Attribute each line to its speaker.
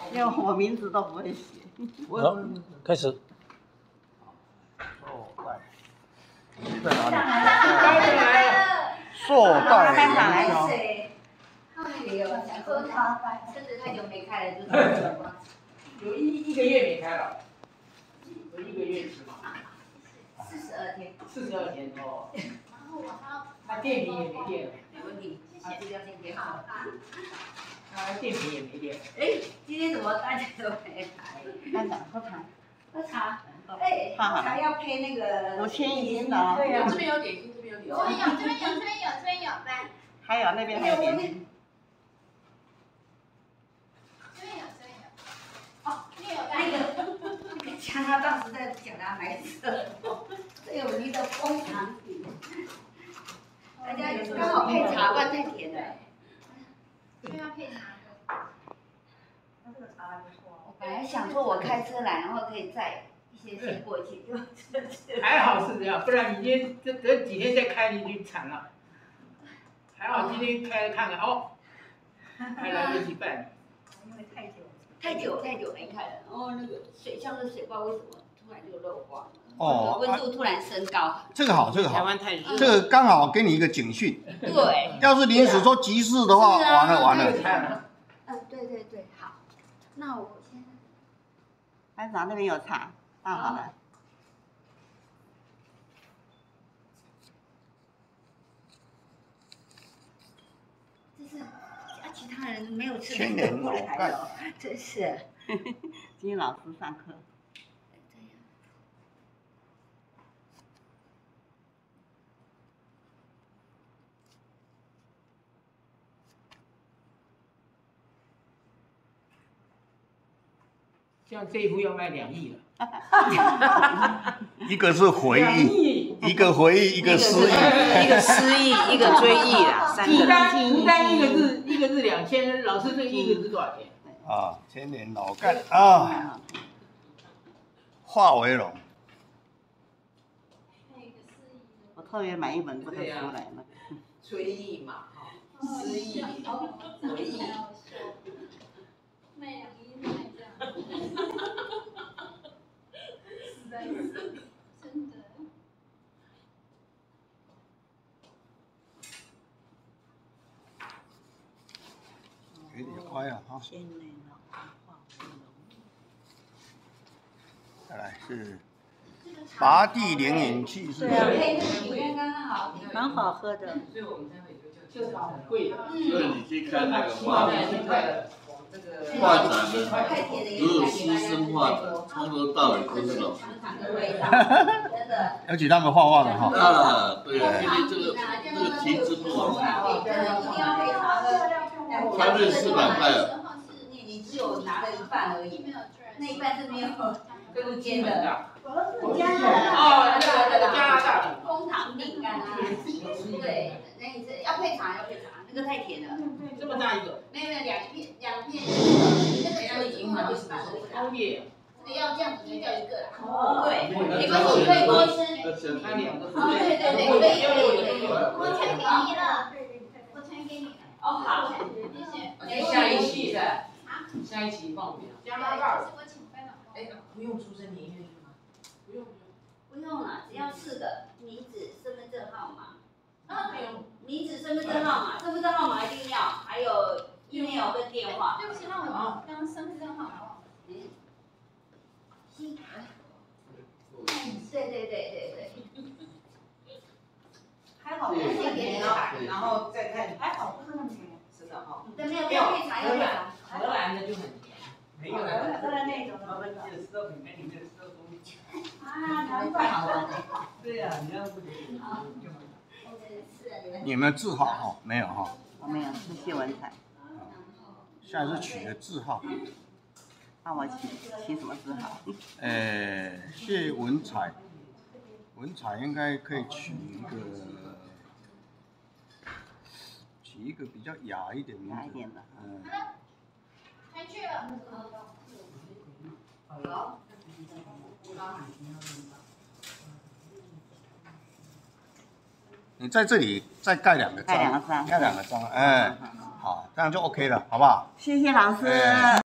Speaker 1: 因为我名字都不会写。
Speaker 2: 好，开始。
Speaker 3: 在哪里？硕带营销。
Speaker 4: 也有想说他车子太久没开了，就是
Speaker 5: 有一个月没开了，有1个月是吗
Speaker 4: 42天。
Speaker 5: 42天哦。他电瓶也没电了。
Speaker 4: 没问题，谢谢资料先给好。
Speaker 5: 他电瓶也没电。
Speaker 4: 哎，今天怎么大家都没来？
Speaker 1: 班长喝茶。
Speaker 4: 喝茶。哎，喝茶要配那个。
Speaker 1: 我签已经了。
Speaker 4: 对呀。
Speaker 6: 这边有点心，这边有点心。这边有，来。
Speaker 1: 还有那边还有点心。
Speaker 4: 像他当时在讲他孩子，最有名的蜂糖饼，大家刚好配茶，不然太甜了。
Speaker 6: 这要配茶的。
Speaker 4: 那这个茶还不错。我本来想说我开车来，然后可以载一些水果去，就
Speaker 5: 还好是这样，不然你今天这几天再开你就惨了。还好今天开了看看哦，还来得及办。
Speaker 4: 因为太久没开了，然后那个水箱的水不知道为什么突然就漏光了，
Speaker 3: 哦，
Speaker 4: 温度突然升高。
Speaker 3: 这个好，这个好，
Speaker 1: 台湾太热。
Speaker 3: 这个刚好给你一个警讯。
Speaker 4: 对。
Speaker 3: 要是临时说急事的话，完了。
Speaker 4: 对，好，那我先。
Speaker 1: 班长那边有茶，倒好了。
Speaker 4: 这是其他人没有吃
Speaker 3: 千年老干，
Speaker 4: 真是。
Speaker 1: 今天老师上课。
Speaker 5: 像这一幅要卖2亿了。
Speaker 3: 一个是回忆，一个回忆，一个失忆，
Speaker 1: 一个失忆，一个追忆啦，3个。
Speaker 5: 单一个字2000，老师这一个字多少钱？
Speaker 3: 啊，千年老干啊，化为龙。
Speaker 1: 我特别买一本这个书来了。
Speaker 6: 追忆嘛，哈，失忆，回忆。卖2亿卖这样。实在是，真的。
Speaker 3: 有点快了哈。
Speaker 1: 千年老干化为龙。
Speaker 3: 再来是拔地连饮气势。
Speaker 4: 对啊，配那个饼干刚刚好。
Speaker 1: 蛮好喝的。
Speaker 5: 就是很贵的。
Speaker 7: 所以你去看那个画展，
Speaker 4: 太甜的也
Speaker 7: 如果师生画展，从头到尾都是老师。
Speaker 3: 而且他们画画的哈。
Speaker 7: 啊，对啊，因为这个题字不容易。他这400块啊。
Speaker 4: 你只有拿了一半而已，那一半是没有中间的。
Speaker 5: 哦，加拿大的。
Speaker 4: 枫糖饼干啊，对，那你这要配茶，那个太甜了。
Speaker 5: 这么大一个。
Speaker 4: 没有2片，那个已经很半了。
Speaker 5: 欧耶。
Speaker 4: 这个要这样子就叫1个啦。哦，对，没关系，可以多吃。
Speaker 5: 那2个。
Speaker 4: 哦，对，可以。
Speaker 6: 我传给你了，我传给你了。
Speaker 4: 哦，好，
Speaker 6: 谢谢。
Speaker 5: 下一期的。下一期报名。加拿大。
Speaker 6: 我请班长。
Speaker 5: 哎，不用出生年月日吗？不用。
Speaker 4: 不用了，只要4个，名字、身份证号码。
Speaker 6: 啊，不用。
Speaker 4: 名字、身份证号码，身份证号码一定要，还有 email 跟电话。
Speaker 6: 对不起，那我刚身份证号码。
Speaker 4: 对。
Speaker 1: 还好不是很甜啊，然后再看，还好不是很甜。是的哈。
Speaker 4: 对，没有配茶，有配茶。
Speaker 5: 荷兰的就很甜。没有。
Speaker 1: 荷兰那种的。啊，难怪好玩。对呀，你要不行。
Speaker 3: 你们字号哈没有哈？
Speaker 1: 我没有，是谢文彩。
Speaker 3: 下次取个字号。
Speaker 1: 那我起什么字号？
Speaker 3: 谢文彩，文彩应该可以取一个比较雅一点的名字。
Speaker 1: 雅一点的。
Speaker 6: 开去了。
Speaker 4: 好。
Speaker 3: 你在这里再盖2个章，盖2个章，哎，好，这样就 OK 了，好不好？
Speaker 1: 谢谢老师。